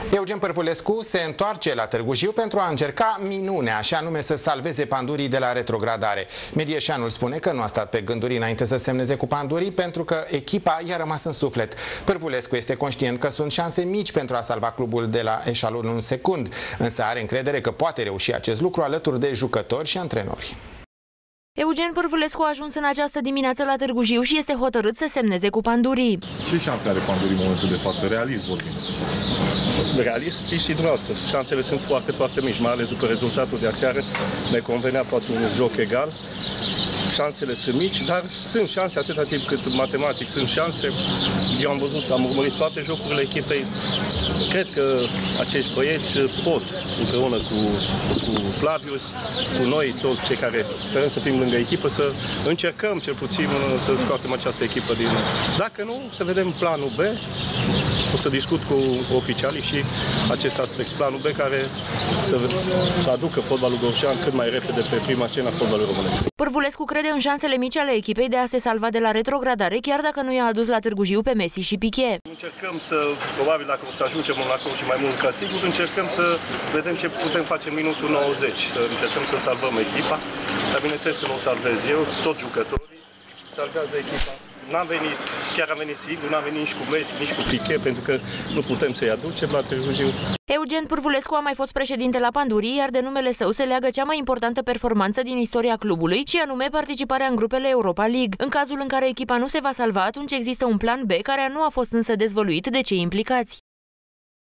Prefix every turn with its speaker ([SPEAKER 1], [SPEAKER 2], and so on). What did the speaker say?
[SPEAKER 1] Eugen Pârvulescu se întoarce la Târgu Jiu pentru a încerca minunea, și anume să salveze Pandurii de la retrogradare. Medieșanul spune că nu a stat pe gânduri înainte să semneze cu Pandurii, pentru că echipa i-a rămas în suflet. Pârvulescu este conștient că sunt șanse mici pentru a salva clubul de la eșalonul secund, însă are încredere că poate reuși acest lucru alături de jucători și antrenori.
[SPEAKER 2] Eugen Pârvulescu a ajuns în această dimineață la Târgu Jiu și este hotărât să semneze cu Pandurii.
[SPEAKER 3] Ce șanse are Pandurii în momentul de față? Realist vorbim.
[SPEAKER 4] Realist, știți și dumneavoastră. Șansele sunt foarte, foarte mici, mai ales după rezultatul de aseară. Ne convenea poate un joc egal. Șansele sunt mici, dar sunt șanse atâta timp cât matematic sunt șanse. Eu am văzut, am urmărit toate jocurile echipei. Cred că acești băieți pot, împreună cu Flavius, cu noi, toți cei care sperăm să fim lângă echipă, să încercăm cel puțin să scoatem această echipă din... Dacă nu, să vedem planul B. O să discut cu oficialii și acest aspect, planul B, care să aducă fotbalul gorjean cât mai repede pe prima scenă a fotbalului românesc.
[SPEAKER 2] Pârvulescu crede în șansele mici ale echipei de a se salva de la retrogradare, chiar dacă nu i-a adus la Târgu Jiu pe Messi și Piqué.
[SPEAKER 4] Încercăm să, probabil dacă o să ajungem acolo și mai mult ca sigur, încercăm să vedem ce putem face în minutul 90, să încercăm să salvăm echipa, dar bineînțeles că nu o salvez eu, toți jucătorii salvează echipa. N-am venit, chiar am venit sigur, n-am venit nici cu Messi, nici cu Piqué, pentru că nu putem să-i aducem la Târgu Jiu.
[SPEAKER 2] Eugen Pârvulescu a mai fost președinte la Pandurii, iar de numele său se leagă cea mai importantă performanță din istoria clubului, și anume participarea în grupele Europa League. În cazul în care echipa nu se va salva, atunci există un plan B care nu a fost însă dezvăluit de cei implicați.